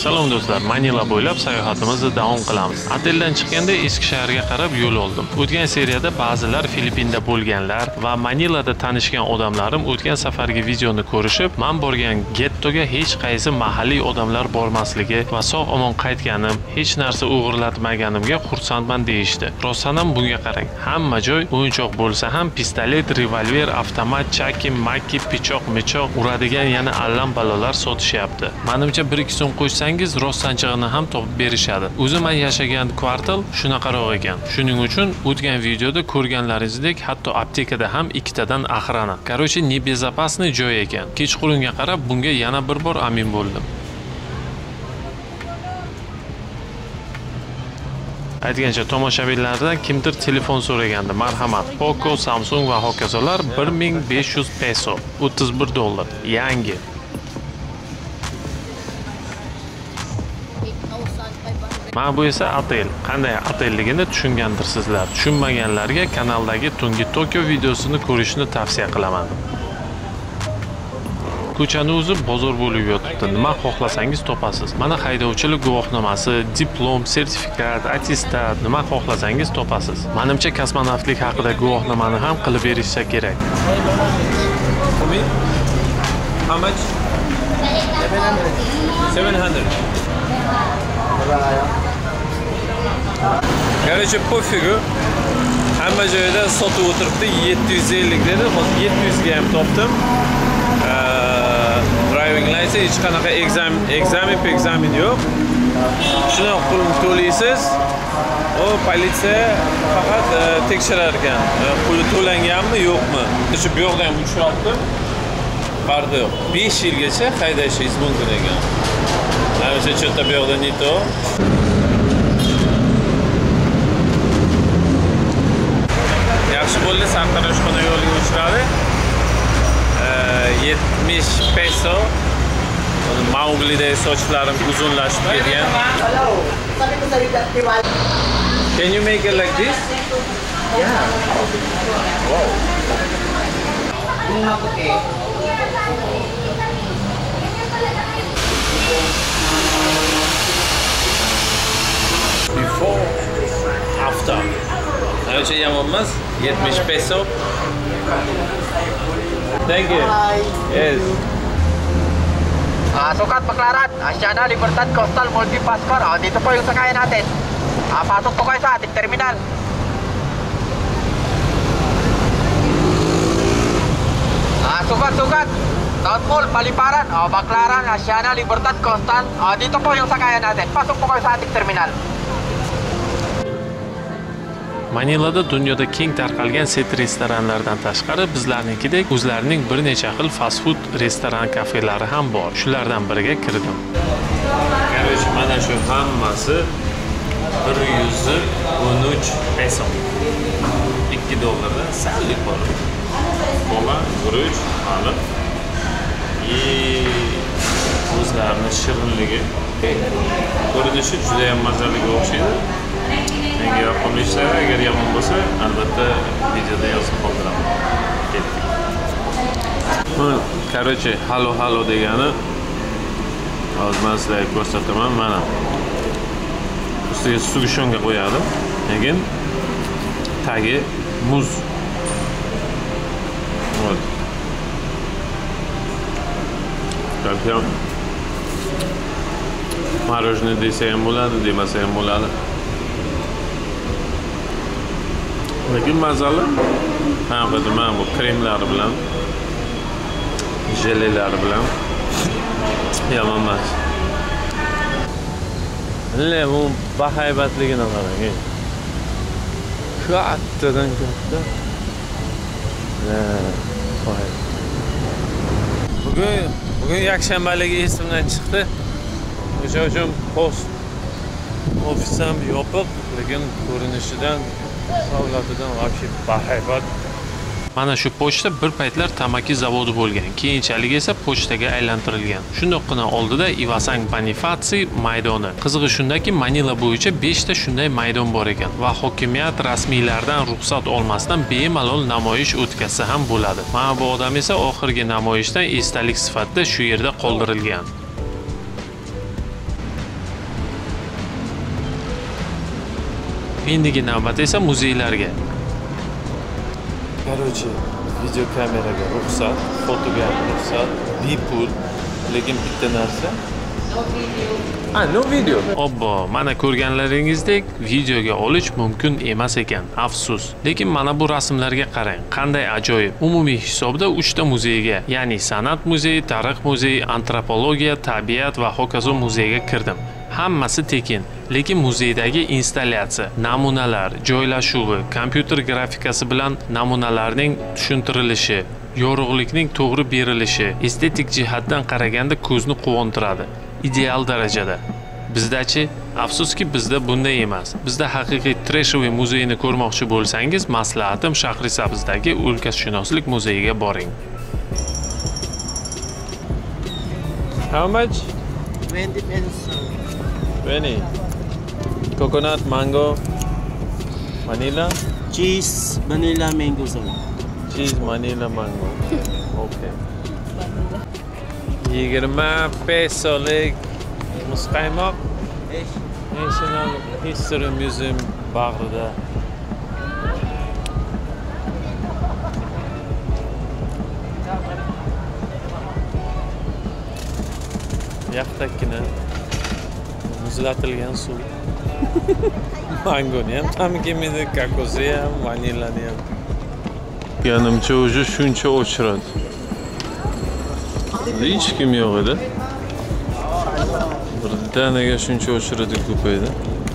Salom do'stlar, Manila bo'ylab sayohatimizni davom qilamiz. Oteldan chiqqanda eski shaharga qarab yo'l oldim. O'tgan seriyada ba'zilar Filippinda bo'lganlar va Manilada tanishgan odamlarim o'tgan safargi videoni ko'rishib, men borgan gettoga hech qaysi mahalliy odamlar bormasligi va sog'-omon qaytganim, hech narsa o'g'irlatmaganimga xursandman deyishdi. Rostdan ham bunga qarang. Hamma joy o'yinchoq bo'lsa ham pistolet, revolver, avtomat, chaki, makki, pichoq, uradigan yana allam balolar sotishyapti. Menimcha 1-2 so'm qo'shsangiz rostlanchig'ini ham topib berishadi. O'zim men yashagan kvartal shunaqaroq ekan. Shuning uchun o'tgan videoda ko'rganlaringizdek hatto aptekada ham ikkitadan aqrana. Короче, nebezopasniy joy ekan. Kechqurunga qarab bunga yana bir bor amin bo'ldim. Aytgancha tomoshabinlardan kimdir telefon so'ragandi. Marhamat, Poco, Samsung va hokazolar 1500 peso, $31. Yangi. Mana bu esa otel. Qanday otelligini tushungandirsizlar. Tushunmaganlarga kanaldagi tungi Tokio videosini ko'rishni tavsiya qilaman. Ko'chani o'zi bozor bo'lib yotibdi. Nima xohlasangiz topasiz. Mana haydovchilik guvohnomasi, diplom, sertifikat, attestat, nima xohlasangiz topasiz. Menimcha kosmonavtlik haqida guvohnomani ham qilib berishsa kerak. How much? 700. Короче, пофигу. Hamma joyda sotib o'tiribdi. 750 dedi. Hozir 700 ga ham topdim. Driving license hech qanaqa examen yo'q. Shuni pulni to'laysiz. O politsiya faqat tekshirar ekan. Puli to'langanmi, yo'qmi? Shu bu yoqdan ham uchratdim. Farqi yo'q. 5 yilgacha haydashingiz mumkin ekan. Mana что-то bu yoqda не то. Yaxshi bo'ldi, sartaroshxona yo'liga uchradi. 70 peso. Maugliday sochlarim uzunlashib ketgan. Can you make it like this? Yeah. Wow. Before, after. Ancha yomon emas. 70 peso. Thank you. Yes. Sukat Baklaran, Asiana Libertad Coastal Multipaskor. Dito po yung sakayan natin. Pasok po kayo sa ating terminal. Sukat. South Mall, Paliparan. Baklaran, Asiana Libertad Coastal. Dito po yung sakayan natin. Pasok po kayo sa ating terminal. Manilada dunyoda keng tarqalgan set restoranlardan tashqari bizlarnikidek o'zlarining bir necha xil fast food restoran kafelari ham bor. Shulardan biriga kirdim. Короче, mana shu hammasi 113 peso. $2 dan sal yuqori. Bola, guruch, baliq. O'zlarining shirinligi. Ko'rinishi juda ham mazaliga o'xshaydi. Menga yoqimlisi, agar yomon bo'lsa, albatta videoda yozib qoldiraman. Ketdik. Короче, halo degani hozir men sizlarga ko'rsataman. Mana ustiga sugishonga qo'yadi. Lekin tagi muz. Вот. Как мороженое desa ham bo'ladi, demasa ham bo'ladi. Lekin mazali. Mana bu kremlari bilan, jelelari bilan yomon emas. Bu bahaybatligini qarang. Kattadan katta. Bugun yakshanbaligi esimdan chiqdi. O'sha uchun post ofis ham yopiq, lekin ko'rinishidan savlatidan вообще bahaybat. Mana shu pochta bir paytlar tamaki zavodi bo'lgan, keyinchalik esa pochtaga aylantirilgan. Shundoqqina oldida Ivasang Bonifatsiy maydoni. Qizig'i shundaki, Manila bo'yicha 5 ta shunday maydon bor ekan va hokimiyat rasmiylardan ruxsat olmasdan bemalol namoyish o'tkazsa ham bo'ladi. Mana bu odam esa oxirgi namoyishdan esdalik sifatida shu yerda qoldirilgan. Endigi navbat esa muzeylarga. Короче, video kameraga ruxsat, fotoga ruxsat, bepul, lekin bitta narsa. No video. Obbo, mana ko'rganlaringizdek videoga olish mumkin emas ekan, afsus. Lekin mana bu rasmlarga qarang, qanday ajoyib. Umumiy hisobda 3 ta muzeyga, ya'ni san'at muzeyi, tarix muzeyi, antropologiya, tabiat va hokazo muzeyiga kirdim. Hammasi tekin, lekin muzeydagi installyatsiya, namunalar, joylashuvi, kompyuter grafikasi bilan namunalarning tushuntirilishi, yorug'likning to'g'ri berilishi estetik jihatdan qaraganda ko'zni quvontiradi. Ideal darajada. Bizdachi, afsuski bizda bunday emas. Bizda haqiqiy Treshoviy muzeyini ko'rmoqchi bo'lsangiz, maslahatim Shahrisabzdagi o'lkashunoslik muzeyiga boring. How much? 20 pence. 20. Coconut, mango, vanilla. Cheese, vanilla, mango salad. Cheese, vanilla, mango. Okay. 20 pesolik muzqaymoq National History Museum bag'rida. Yaqtakkina muzlatilgan suv. Mangoni ham tam kelmaydi, kokosi ham, vanillani ham. Yanimcha уже shuncha o'chiradi. Hech kim yo'q edi. Birdaniga shuncha o'chiradi ko'paydi.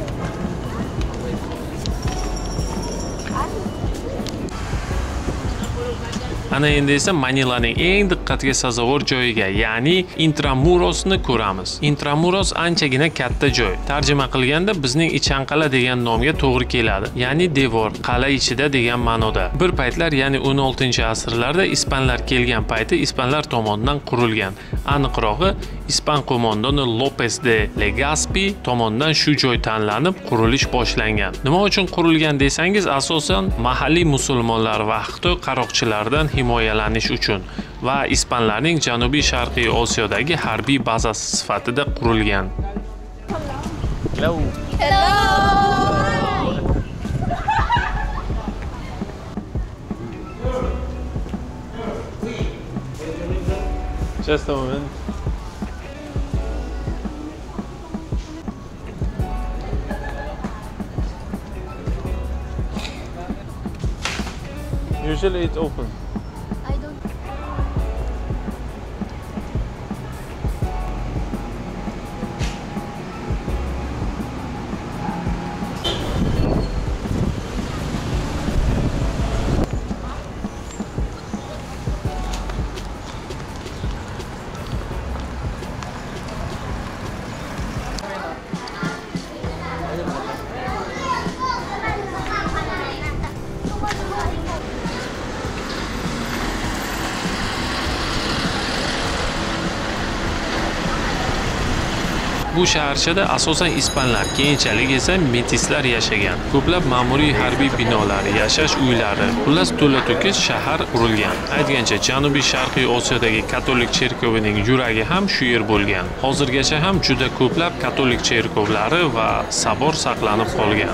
Ana endi esa Manilaning eng diqqatga sazovor joyiga, ya'ni Intramurosni ko'ramiz. Intramuros anchagina katta joy. Tarjima qilganda bizning Ichanqala degan nomga to'g'ri keladi. Ya'ni devor, qala ichida degan ma'noda. Bir paytlar, ya'ni 16-asrlarda ispanlar kelgan payti ispanlar tomonidan qurilgan. Aniqrog'i, ispan qo'mondoni Lopes de Legazpi tomonidan shu joy tanlanib, qurilish boshlangan. Nima uchun qurilgan desangiz, asosan mahalliy musulmonlar va Xitoy qaroqchilaridan himoyalanish uchun va ispanlarning Janubiy Sharqiy Osiyodagi harbiy bazasi sifatida qurilgan. Hello. Just a moment. Usually it's open. I don't. Bu shaharchada asosan ispanlar, keyinchalik esa metislar yashagan. Ko'plab ma'muriy harbiy binolar, yashash uylari, xullas to'la-to'kis shahar qurilgan. Aytgancha, Janubiy Sharqiy Osiyodagi katolik cherkovining yuragi ham shu yer bo'lgan. Hozirgacha ham juda ko'plab katolik cherkovlari va sabor saqlanib qolgan.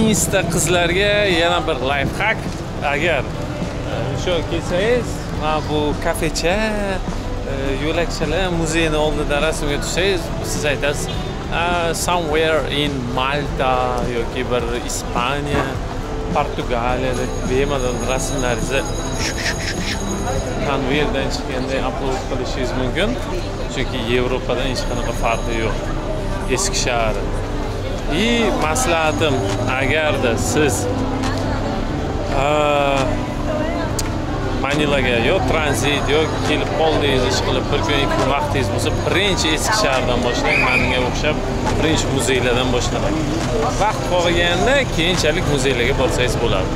Insta qizlarga yana bir life hack. Agar shu kelsangiz, mana bu kafecha, yo'lakchalar muzeyini oldida rasmga tushsangiz, siz aytasiz, somewhere in Malta yoki bir Ispaniya, Portugaliyada bemalol rasmlaringizni konvertdan chiqqanday upload qilishingiz mumkin. Chunki Yevropadan hech qanaqa farqi yo'q. Eski shahar. Maslahatim, agarda siz Manilaga yo tranzit yo kelib qoldingiz, ish qilib bir kun ikki kun vaqtingiz bo'lsa, birinchi eski shahardan boshlang, menga o'xshab birinchi muzeylardan boshlang. Vaqt qolganda keyinchalik muzeylarga borsangiz bo'ladi.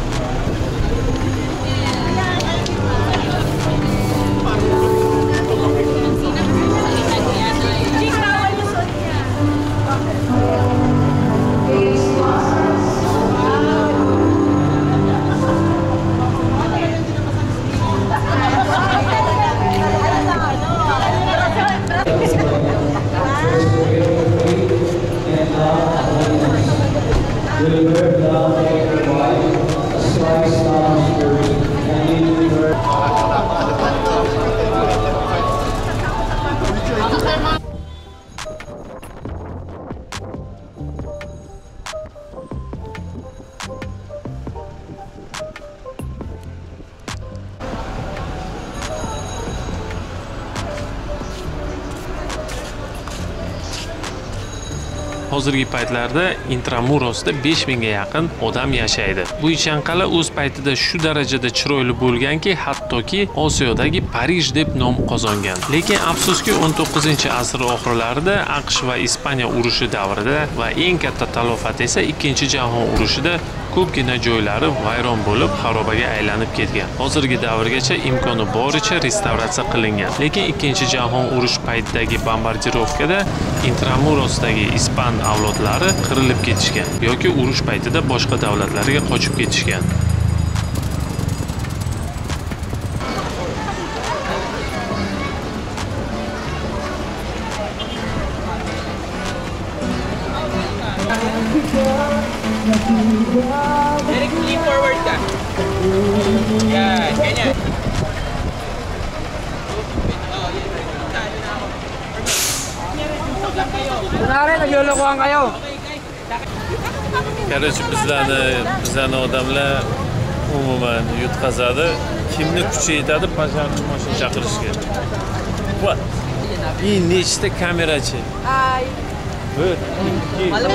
Hozirgi paytlarda Intramurosda 5000 ga yaqin odam yashaydi. Bu ichanqala o'z paytida shu darajada chiroyli bo'lganki, hattoki Osiyodagi Parij deb nom qozongan. Lekin afsuski 19-asr oxirlarida AQSh va Ispaniya urushi davrida va eng katta talofat esa 2-jahon urushida ko'pgina joylari vayron bo'lib, xarobaga aylanib ketgan. Hozirgi davrgacha imkoni boricha restavratsiya qilingan. Lekin 2-jahon urush paytidagi bombardirovkada Intramurosdagi ispan avlodlari qirilib ketishgan yoki urush paytida boshqa davlatlarga qochib ketishgan. Eric, lean forward ka. Yan, ganyan. Kunwari, naglulukuhan kayo. Короче, bizlarni odamlar umuman yutqazadi. Kimni kuchi yetadi, pojarni mashina chaqirishga. What? Nechta kamerachi? Hi. 1, 2, 3, 4,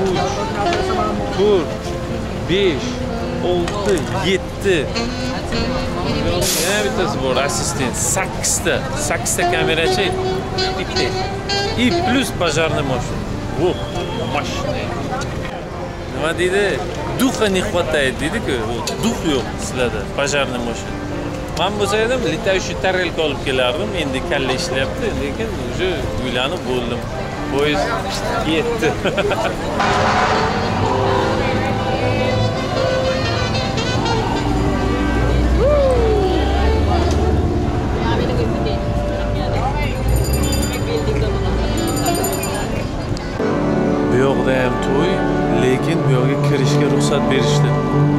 5, 6, 7. Yana bittasi bor, assistent. 8ta kamerachi, bitta. И плюс пожарная машина. Во, машина. Nima deydi? Duxa не хватает deydi-ku. Duх yo'q sizlarda, пожарная машина. Men bo'lsa edim, letaющий tarelka olib kelardim. Endi kalla ishlayapti, lekin уже uylanib bo'ldim. Poyezd yetdi. Bu yoqda ham to'y, lekin bu yoqqa kirishga ruxsat berishdi.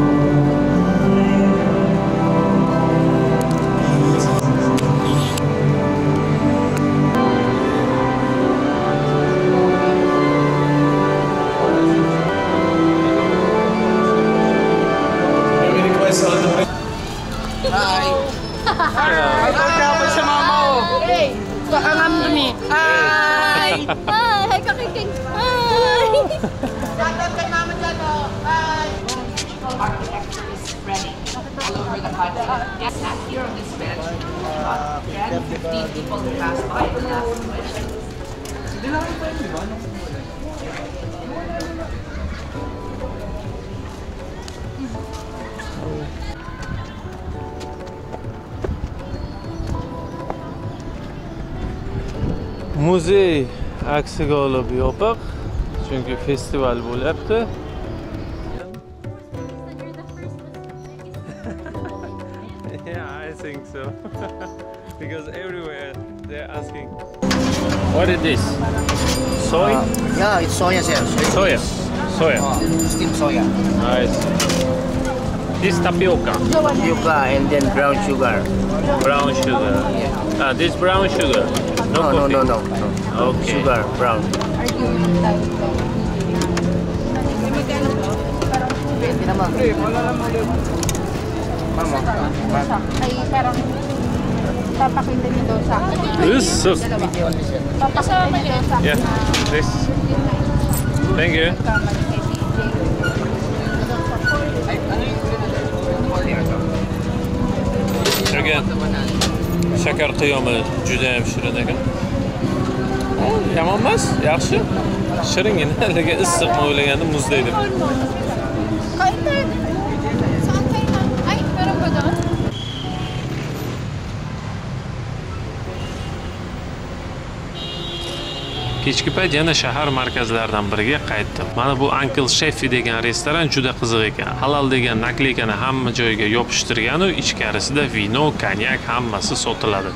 Hi, kakiking. Hi. Shoutout kay mama dyan, oh. Bye. Architecture is spreading all over the country. Yes, not here on this bench. About 10, 15 people who passed by the last question. Muzey aksiga olib yopiq, chunki festival bo'lyapti. Yeah, I think so. so because everywhere they're asking. What is this? Soy? Yeah, it's soya, sir. Soya. Soya. Steamed soya. Nice. This tapioca. Yuca and then brown sugar. Brown sugar. This brown sugar. No. Okay. Sugar, brown. Ay, parang papakita niyo daw sa akin. This so. Papasama niyo sa akin. Yeah. This. Thank you. Again. Shakar qiyomi juda ham shirin ekan. Yomon emas, yaxshi. Shiringina, lekin issiqmi o'ylagandim muzlaydi. Kain tayo. Saan kayo na? Ay, meron ba doon? Kechki payt yana shahar markazlaridan biriga qaytdim. Mana bu Uncle Chefy degan restoran juda qiziq ekan. Halal degan nakleykani hamma joyga yopishtirgan u ichkarisida vino, konyak hammasi sotiladi.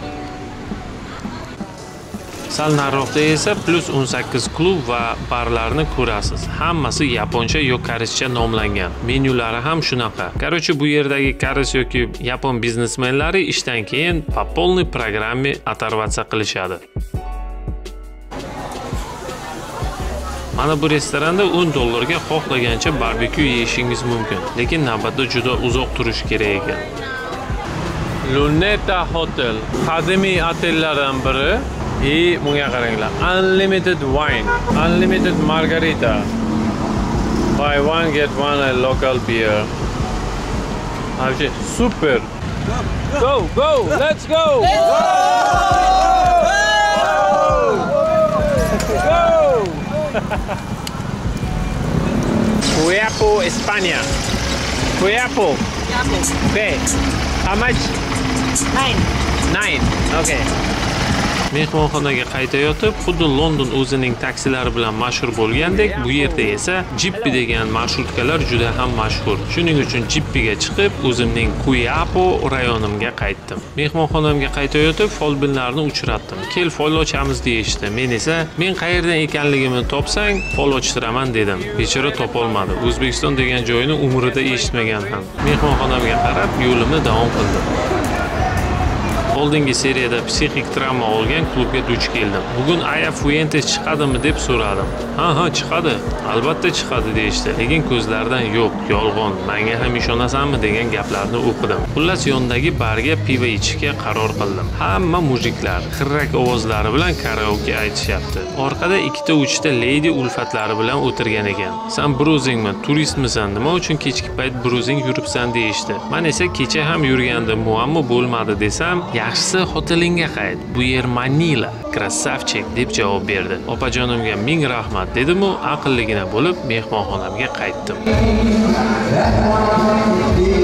Sal nariroqda esa plus 18 klub va barlarni ko'rasiz. Hammasi yaponcha yoki koreyscha nomlangan. Menyulari ham shunaqa. Qarochi bu yerdagi koreys yoki yapon biznesmenlari ishdan keyin по полной программе оторваться qilishadi. Mana bu restoranda $10 ga xohlagancha barbekyu yeyishingiz mumkin, lekin navbatda juda uzoq turish kerak ekan. Luneta Hotel qadimiy otellardan biri. Bunga qaranglar. Unlimited wine, unlimited margarita. Buy one get one a local beer. Avji super. Go, let's go. Go. Cuyapo, España. Cuyapo. Okay. How much? 9. Okay. Mehmonxonaga qaytayotib, xuddi London o'zining taksilari bilan mashhur bo'lgandek, bu yerda esa Jippi degan marshrutkalar juda ham mashhur. Shuning uchun Jippiga chiqib, o'zimning Cuyapo rayonimga qaytdim. Mehmonxonamga qaytayotib, folbinlarni uchratdim. Kel fol ochamiz deyishdi. Men esa, men qayerdan ekanligimni topsang, fol ochtiraman dedim. Bechora topolmadi. O'zbekiston degan joyni umrida eshitmagan ham. Mehmonxonamga qarab, yo'limni davom qildim. Oldingi seriyada psixik travma olgan klubga duch keldim. Bugun Aya Fuentes chiqadimi deb so'radim. Ha, chiqadi. Albatta chiqadi deyishdi. Lekin ko'zlaridan yo'q, yolg'on. Menga ham ishonasanmi degan gaplarni o'qidim. Xullas yondagi barga pivo ichishga qaror qildim. Hamma mujiklar xirrak ovozlari bilan karaoke aytishyapti. Orqada 2-3 ta lady ulfatlari bilan o'tirgan ekan. Sen bruzingmi, turistmisan? Nima uchun kechki payt bruzing yuribsan deyishdi. Men esa kecha ham yurgandim, muammo bo'lmadi desam, yaxshisi hotelingga qayt. Bu yer Manila, krassavchik deb javob berdi. Opajonimga ming rahmat dedim-u, aqlligina bo'lib mehmonxonamga qaytdim.